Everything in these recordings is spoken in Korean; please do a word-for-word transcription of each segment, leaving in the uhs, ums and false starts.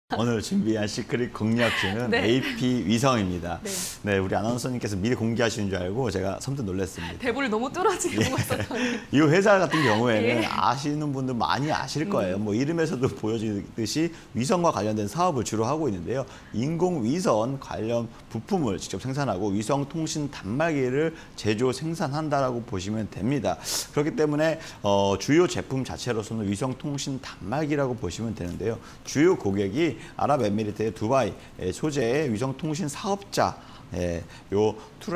오늘 준비한 시크릿 공략주는 네. 에이피 위성입니다. 네. 네, 우리 아나운서님께서 미리 공개하시는 줄 알고 제가 섬뜩 놀랐습니다. 대본을 너무 뚫어지게 보고 있었더니. 이 회사 같은 경우에는 예. 아시는 분들 많이 아실 거예요. 음. 뭐 이름에서도 보여지듯이 위성과 관련된 사업을 주로 하고 있는데요. 인공위성 관련 부품을 직접 생산하고 위성 통신 단말기를 제조 생산한다라고 보시면 됩니다. 그렇기 때문에 어, 주요 제품 자체로서는 위성 통신 단말기라고 보시면 되는데요. 주요 고객이 아랍에미리트의 두바이 소재의 위성 통신 사업자 예, 요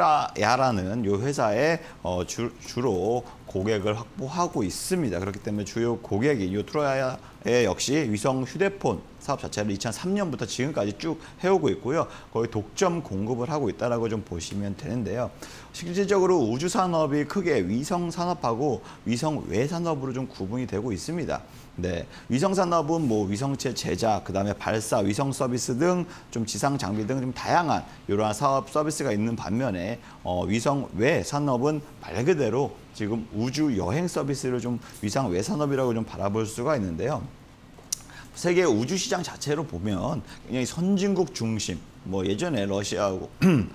투라야라는 요 회사에 어, 주, 주로 고객을 확보하고 있습니다. 그렇기 때문에 주요 고객이 요 투라야의 역시 위성 휴대폰 사업 자체를 이천삼 년부터 지금까지 쭉 해오고 있고요. 거의 독점 공급을 하고 있다라고 좀 보시면 되는데요. 실질적으로 우주 산업이 크게 위성 산업하고 위성 외 산업으로 좀 구분이 되고 있습니다. 네, 위성 산업은 뭐 위성체 제작, 그다음에 발사, 위성 서비스 등 좀 지상 장비 등 좀 다양한 이러한 사업 서비스가 있는 반면에 어, 위성 외 산업은 말 그대로 지금 우주 여행 서비스를 좀 위성 외 산업이라고 좀 바라볼 수가 있는데요. 세계 우주 시장 자체로 보면 굉장히 선진국 중심. 뭐 예전에 러시아하고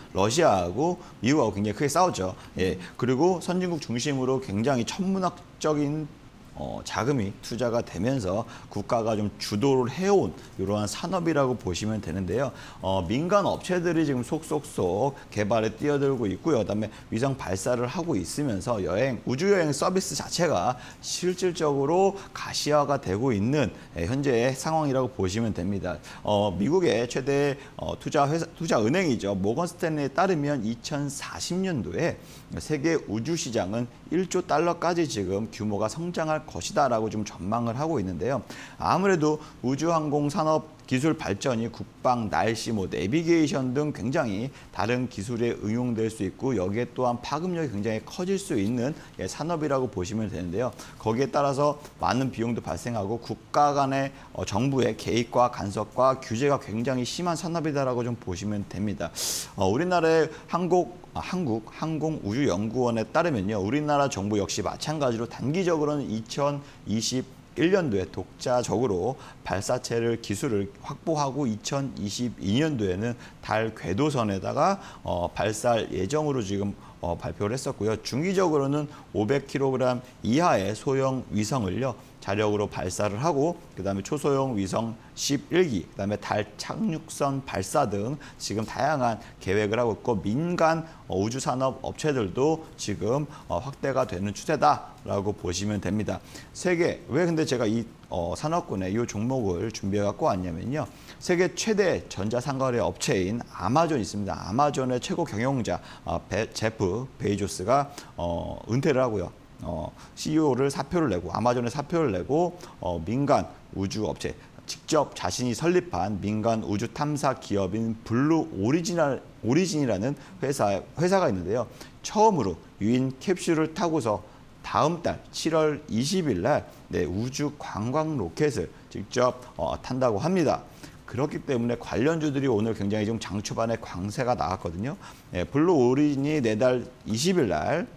러시아하고 미국하고 굉장히 크게 싸웠죠. 예. 그리고 선진국 중심으로 굉장히 천문학적인 어, 자금이 투자가 되면서 국가가 좀 주도를 해온 이러한 산업이라고 보시면 되는데요. 어, 민간 업체들이 지금 속속속 개발에 뛰어들고 있고요. 그다음에 위성 발사를 하고 있으면서 여행, 우주여행 서비스 자체가 실질적으로 가시화가 되고 있는 예, 현재의 상황이라고 보시면 됩니다. 어, 미국의 최대 어, 투자 회사, 투자 은행이죠. 모건 스탠리에 따르면 이천사십 년도에 세계 우주 시장은 일조 달러까지 지금 규모가 성장할 것이다라고 좀 전망을 하고 있는데요. 아무래도 우주항공 산업 기술 발전이 국방, 날씨, 뭐 내비게이션 등 굉장히 다른 기술에 응용될 수 있고 여기에 또한 파급력이 굉장히 커질 수 있는 산업이라고 보시면 되는데요. 거기에 따라서 많은 비용도 발생하고 국가 간의 어, 정부의 개입과 간섭과 규제가 굉장히 심한 산업이다라고 좀 보시면 됩니다. 어, 우리나라의 한국 한국 항공우주연구원에 따르면요. 우리나라 정부 역시 마찬가지로 단기적으로는 이천이십일 년도에 독자적으로 발사체를 기술을 확보하고 이천이십이 년도에는 달 궤도선에다가 어, 발사할 예정으로 지금 어, 발표를 했었고요. 중기적으로는 오백 킬로그램 이하의 소형 위성을요. 자력으로 발사를 하고 그다음에 초소형 위성 십일 기, 그다음에 달 착륙선 발사 등 지금 다양한 계획을 하고 있고 민간 우주 산업 업체들도 지금 확대가 되는 추세다라고 보시면 됩니다. 세계 왜 근데 제가 이 어, 산업군의 이 종목을 준비해 갖고 왔냐면요. 세계 최대 전자상거래 업체인 아마존 있습니다. 아마존의 최고 경영자 어, 베, 제프 베이조스가 어, 은퇴를 하고요. 어, 씨이오를 사표를 내고 아마존에 사표를 내고 어, 민간 우주 업체 직접 자신이 설립한 민간 우주 탐사 기업인 블루 오리지널 오리진이라는 회사 회사가 있는데요. 처음으로 유인 캡슐을 타고서 다음 달 칠월 이십일 날 네, 우주 관광 로켓을 직접 어, 탄다고 합니다. 그렇기 때문에 관련주들이 오늘 굉장히 좀 장 초반에 광세가 나왔거든요. 네, 블루 오리진이 내달 이십일 날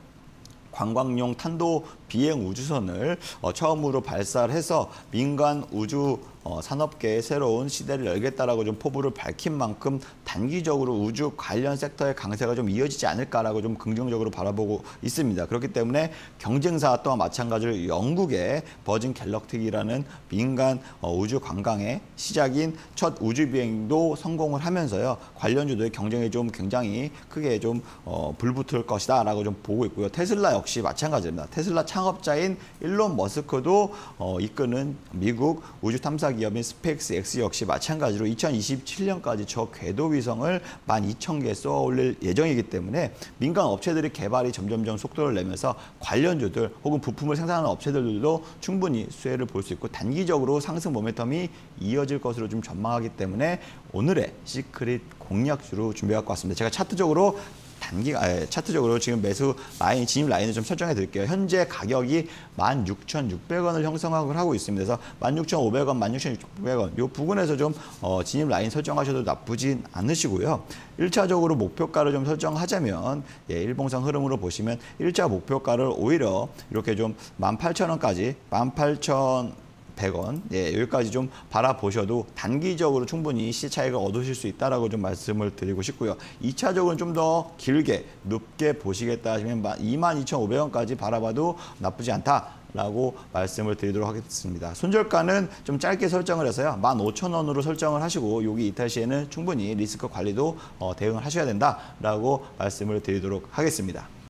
관광용 탄도 비행 우주선을 어, 처음으로 발사를 해서 민간 우주 어, 산업계의 새로운 시대를 열겠다라고 좀 포부를 밝힌 만큼 단기적으로 우주 관련 섹터의 강세가 좀 이어지지 않을까라고 좀 긍정적으로 바라보고 있습니다. 그렇기 때문에 경쟁사 또한 마찬가지로 영국의 버진 갤럭틱이라는 민간 어, 우주 관광의 시작인 첫 우주 비행도 성공을 하면서요. 관련주들의 경쟁이 좀 굉장히 크게 좀 어, 불붙을 것이다라고 좀 보고 있고요. 테슬라 역시 마찬가지입니다. 테슬라 창업자인 일론 머스크도 어, 이끄는 미국 우주 탐사 기업인 스페이스엑스 역시 마찬가지로 이천이십칠 년까지 저 궤도 위성을 만 이천 개 쏘아 올릴 예정이기 때문에 민간 업체들의 개발이 점점점 속도를 내면서 관련주들 혹은 부품을 생산하는 업체들도 충분히 수혜를 볼 수 있고 단기적으로 상승 모멘텀이 이어질 것으로 좀 전망하기 때문에 오늘의 시크릿 공략주로 준비해 갖고 왔습니다. 제가 차트적으로 단기 아, 차트적으로 지금 매수 라인 진입 라인을 좀 설정해 드릴게요. 현재 가격이 만 육천육백 원을 형성을 하고 있습니다. 그래서 만 육천오백 원, 만 육천육백 원 이 부분에서 좀 어, 진입 라인 설정하셔도 나쁘진 않으시고요. 일차적으로 목표가를 좀 설정하자면 예, 일봉상 흐름으로 보시면 일차 목표가를 오히려 이렇게 좀 만 팔천 원까지 만 팔천 백 원. 예, 여기까지 좀 바라보셔도 단기적으로 충분히 시세 차익을 얻으실 수 있다라고 좀 말씀을 드리고 싶고요. 이 차적으로는 좀 더 길게 높게 보시겠다 하시면 이만 이천오백 원까지 바라봐도 나쁘지 않다라고 말씀을 드리도록 하겠습니다. 손절가는 좀 짧게 설정을 해서요. 만 오천 원으로 설정을 하시고 여기 이탈 시에는 충분히 리스크 관리도 어, 대응을 하셔야 된다라고 말씀을 드리도록 하겠습니다.